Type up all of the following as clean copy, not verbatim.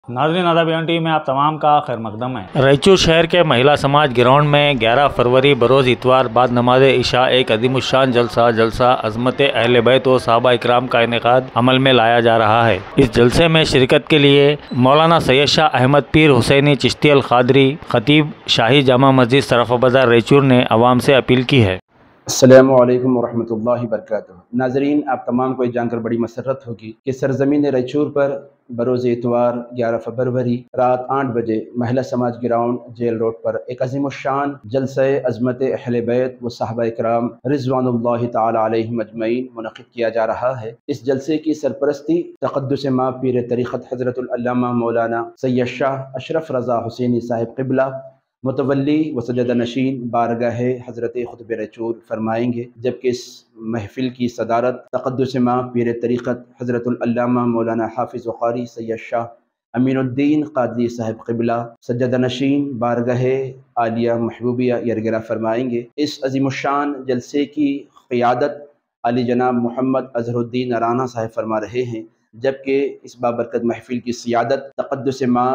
ناظرین آداب T V میں آپ تمام کا خیر مقدم ہے۔ رائچور شہر کے مہیلا سماج گراؤنڈ میں 11 فروری بروز اتوار بعد نماز عشاء ایک عظیم الشان جلسہ عظمت اہل بیت و صحابہ اکرام کا انعقاد عمل میں لایا جا رہا ہے۔ اس جلسے میں شرکت کے لیے مولانا سید شاہ احمد پیر حسینی چشتی القادری خطیب شاہی جامع مسجد صرف بازار رائچور نے عوام سے اپیل کی ہے۔ السلام علیکم ورحمۃ اللہ وبرکاتہ۔ ناظرین، آپ تمام کو یہ جان کر بڑی مسرت ہوگی کہ سرزمین رائچور پر بروز اتوار 11 فروری رات 8 بجے مہیلا سماج گراؤنڈ جیل روڈ پر ایک عظیم الشان جلسہ عظمت اہل بیت و صحابہ اکرام رضوان اللہ تعالی علیہم اجمعین منعقد کیا جا رہا ہے۔ اس جلسے کی سرپرستی تقدس ماہ پیر طریقت حضرت العلامہ مولانا سید شاہ اشرف رضا حسینی صاحب قبلہ متولی و سجدہ نشین بارگاہ حضرت خطب رائچور فرمائیں گے، جبکہ اس محفل کی صدارت تقدس ماہ پیر طریقت حضرت العلامہ مولانا حافظ و قاری سید شاہ امین الدین قادری صاحب قبلہ سجدہ نشین بارگاہ عالیہ محبوبیہ یرگرہ فرمائیں گے۔ اس عظیم الشان جلسے کی قیادت علی جناب محمد اظہر الدین رانا صاحب فرما رہے ہیں، جبکہ اس بابرکت محفل کی سیادت تقدس ماہ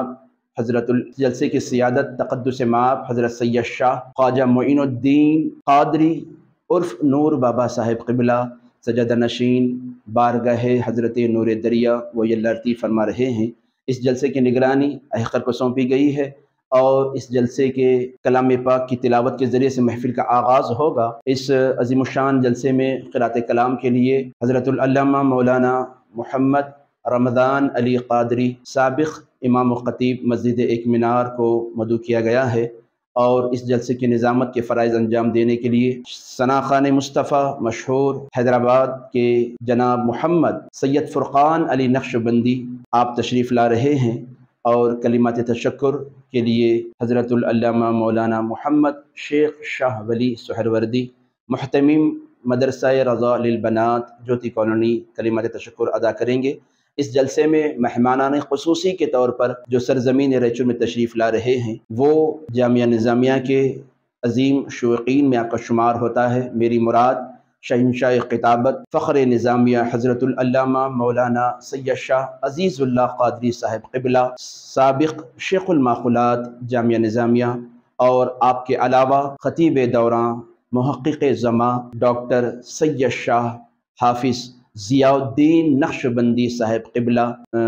جلسے کی سیادت تقدس مآب حضرت سید شاہ خواجہ معین الدین قادری عرف نور بابا صاحب قبلہ سجدہ نشین بارگاہ حضرت نور دریا و یلرتی فرما رہے ہیں۔ اس جلسے کی نگرانی احقر کو سونپی گئی ہے اور اس جلسے کے کلام پاک کی تلاوت کے ذریعے سے محفل کا آغاز ہوگا۔ اس عظیم الشان جلسے میں قرأت کلام کے لیے حضرت العلامہ مولانا محمد رمضان علی قادری سابق امام و خطیب مسجد ایک مینار کو مدعو کیا گیا ہے، اور اس جلسے کی نظامت کے فرائض انجام دینے کے لیے ثنا خان مصطفیٰ مشہور حیدرآباد کے جناب محمد سید فرقان علی نقشبندی آپ تشریف لا رہے ہیں، اور کلمات تشکر کے لیے حضرت العلامہ مولانا محمد شیخ شاہ ولی سہروردی محتمم مدرسہ رضا للبنات جوتی کالونی کلمات تشکر ادا کریں گے۔ اس جلسے میں مہمانان خصوصی کے طور پر جو سرزمین رائچور میں تشریف لا رہے ہیں وہ جامعہ نظامیہ کے عظیم شوقین میں آپ کا شمار ہوتا ہے۔ میری مراد شہنشاہ خطابت فخر نظامیہ حضرت العلامہ مولانا سید شاہ عزیز اللہ قادری صاحب قبلہ سابق شیخ الماخولات جامعہ نظامیہ، اور آپ کے علاوہ خطیب دوراں محقق زماں ڈاکٹر سید شاہ حافظ ضیاء الدین نقشبندی صاحب قبلہ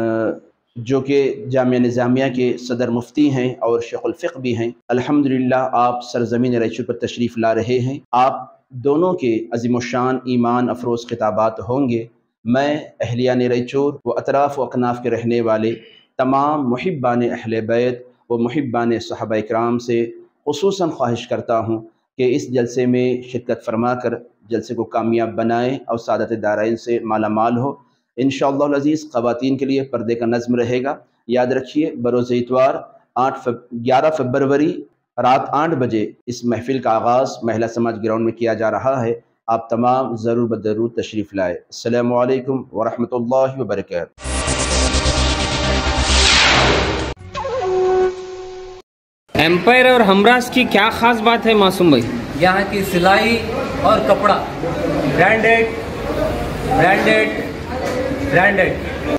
جو کہ جامعہ نظامیہ کے صدر مفتی ہیں اور شیخ الفقہ بھی ہیں۔ الحمدللہ آپ سرزمین رائچور پر تشریف لا رہے ہیں۔ آپ دونوں کے عظیم الشان ایمان افروز خطابات ہوں گے۔ میں اہلیان رائچور و اطراف و اکناف کے رہنے والے تمام محبان اہل بیت و محبان صحابہ اکرام سے خصوصاً خواہش کرتا ہوں کہ اس جلسے میں شرکت فرما کر جلسے کو کامیاب بنائیں اور سعادت دارین سے مالا مال ہو۔ انشاءاللہ العزیز خواتین کے لیے پردے کا نظم رہے گا۔ یاد رکھیے بروز اتوار 11 فروری رات 8 بجے اس محفل کا آغاز مہیلا سماج گراؤنڈ میں کیا جا رہا ہے۔ آپ تمام ضرور بدرود تشریف لائے۔ السلام علیکم ورحمۃ اللہ وبرکاتہ۔ ایمپائر اور ہمراز کی کیا خاص بات ہے معصوم بھائی؟ یہاں کی سلائی اور کپڑا برانڈیڈ